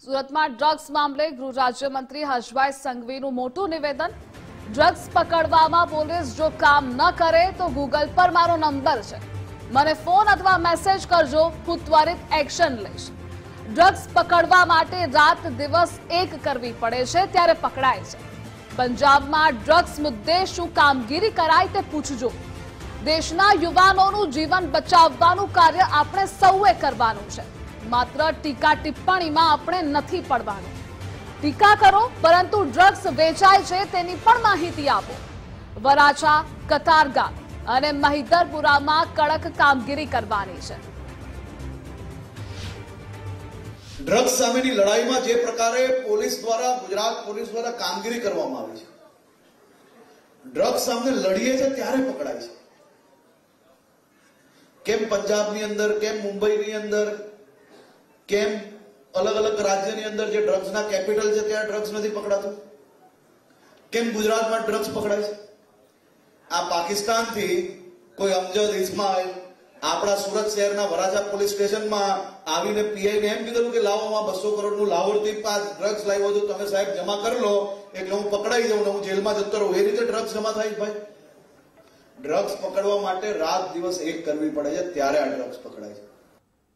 સુરતમાં ડ્રગ્સ મામલે ગૃહ રાજ્યમંત્રી હર્ષભાઈ સંઘવીનું મોટું નિવેદન। ડ્રગ્સ પકડવામાં પોલીસ જો કામ ન કરે તો ગૂગલ પર મારો નંબર છે, મને ફોન અથવા મેસેજ કરજો, હું ત્વરિત એક્શન લઈશ। ડ્રગ્સ પકડવા માટે રાત દિવસ એક કરવી પડે છે ત્યારે પકડાય છે। પંજાબમાં ડ્રગ્સ મુદ્દે શું કામગીરી કરાય તે પૂછજો। દેશના યુવાનોનું જીવન બચાવવાનું કાર્ય આપણે સૌએ કરવાનું છે, માત્ર ટીકા ટિપ્પણીમાં આપણે નથી પડવાનું। ટીકા કરો પરંતુ ડ્રગ્સ વેચાય છે તેની પણ માહિતી આપો। વરાછા, કતારગામ અને મહિધરપુરામાં કડક કામગીરી કરવાની છે। ડ્રગ્સ સામેની લડાઈમાં જે પ્રકારે પોલીસ દ્વારા, ગુજરાત પોલીસ દ્વારા કામગીરી કરવામાં આવી છે, ડ્રગ્સ સામે લડીએ છે ત્યારે પકડાય છે। કેમ પંજાબની અંદર, કેમ મુંબઈની અંદર, કેમ અલગ અલગ રાજ્યની અંદર જે ડ્રગ્સના કેપિટલ છે ત્યાં ડ્રગ્સ નથી પકડાતું? કેમ ગુજરાતમાં ડ્રગ્સ પકડાય છે? આ પાકિસ્તાનથી કોઈ અમજદ ઇસ્માઇલ આપણા સુરત શહેરના વરાછા પોલીસ સ્ટેશનમાં આવીને પીઆઈને એમ કીધું કે લાવો આ 200 કરોડનું લાહોરથી ડ્રગ્સ લાવ્યો હતો, તમે સાહેબ જમા કરી લો એટલે હું પકડાઈ જાઉં ને હું જેલમાં જતો રહું। એ રીતે ડ્રગ્સ જમા થાય ભાઈ? ડ્રગ્સ પકડવા માટે રાત દિવસ એક કરવી પડે છે ત્યારે આ ડ્રગ્સ પકડાય છે।